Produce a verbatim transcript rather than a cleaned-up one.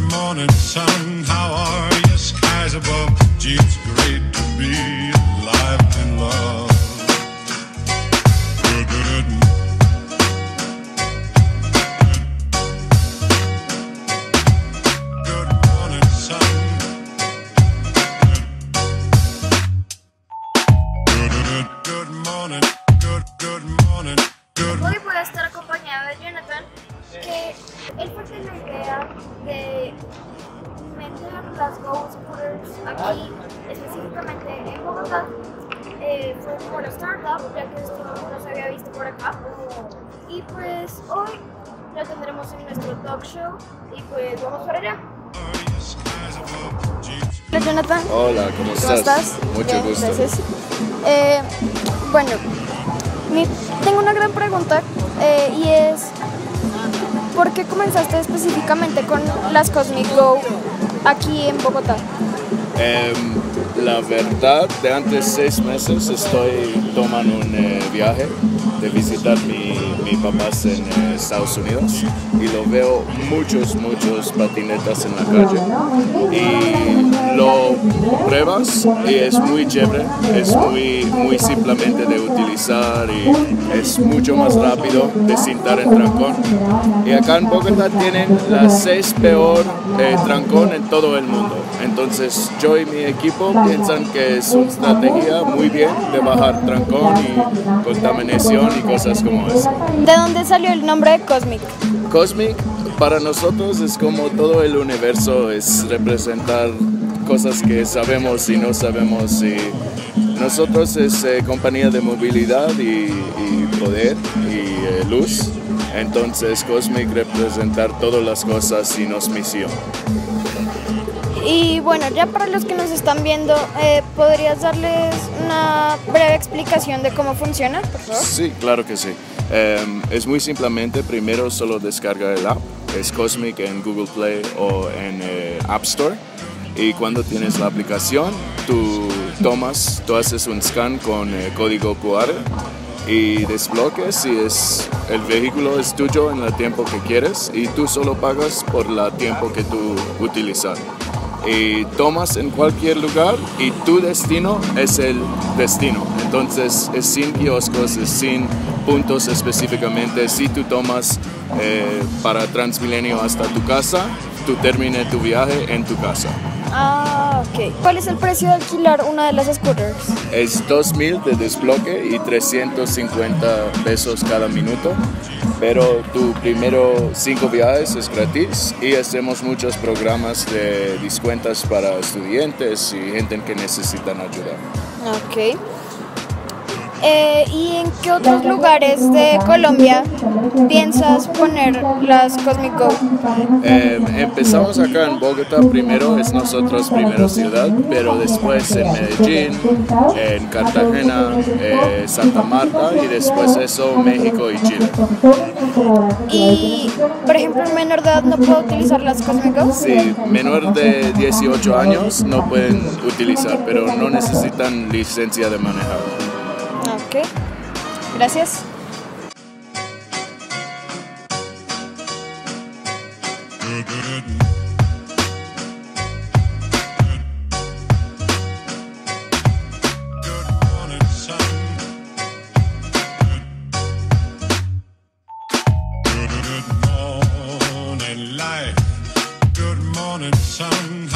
morning, sun. How are you? Skies above. Gee, it's great to be alive and love. Good, good, good. Good morning, sun. Good, good, good morning. Good, good morning. Good. Hoy voy a estar acompañado de Jonathan, que él fue de la idea de meter las Go Scooters aquí, específicamente en Bogotá. Eh, fue como una startup, ya que esto no se había visto por acá. Y pues hoy lo tendremos en nuestro talk show y pues vamos para allá. Hola Jonathan. Hola, ¿cómo estás? ¿Cómo estás? Mucho Bien, gusto. Gracias. Eh, bueno, mi, tengo una gran pregunta eh, y es ¿por qué comenzaste específicamente con las Cosmic Go aquí en Bogotá? Eh, la verdad, de antes seis meses estoy tomando un eh, viaje de visitar mi, mi papás en eh, Estados Unidos y lo veo muchos, muchos patinetas en la calle y lo pruebas y es muy chévere, es muy, muy simplemente de utilizar y es mucho más rápido de sentar el trancón. Y acá en Bogotá tienen la seis peor eh, trancón en todo el mundo. Entonces yo y mi equipo piensan que es una estrategia muy bien de bajar trancón y contaminación y cosas como esa. ¿De dónde salió el nombre de Cosmic? Cosmic para nosotros es como todo el universo, es representar cosas que sabemos y no sabemos. Y nosotros es eh, compañía de movilidad y, y poder y eh, luz. Entonces Cosmic representar todas las cosas y nos misión. Y bueno, ya para los que nos están viendo, eh, ¿podrías darles una breve explicación de cómo funciona, por favor? Sí, claro que sí. Um, es muy simplemente, primero solo descarga el app, es Cosmic en Google Play o en eh, App Store. Y cuando tienes la aplicación, tú tomas, tú haces un scan con eh, código Q R y desbloques y es, el vehículo es tuyo en el tiempo que quieres y tú solo pagas por el tiempo que tú utilizas. Y tomas en cualquier lugar y tu destino es el destino. Entonces es sin kioscos, es sin puntos específicamente. Si tú tomas eh, para Transmilenio hasta tu casa, tú termines tu viaje en tu casa. Ah, ok. ¿Cuál es el precio de alquilar una de las scooters? Es dos mil de desbloque y trescientos cincuenta pesos cada minuto, pero tu primero cinco viajes es gratis y hacemos muchos programas de descuentos para estudiantes y gente que necesitan ayuda. Ok. Eh, ¿Y en qué otros lugares de Colombia piensas poner las Cosmic Go? Eh, empezamos acá en Bogotá, primero es nosotros, primera ciudad, pero después en Medellín, en Cartagena, eh, Santa Marta y después eso México y Chile. Y, por ejemplo, un menor de edad no puede utilizar las Cosmic Go? Sí, menor de dieciocho años no pueden utilizar, pero no necesitan licencia de manejar. Ok, gracias. Good, good. Good morning, sun. Good, good morning, life. Good morning, sun.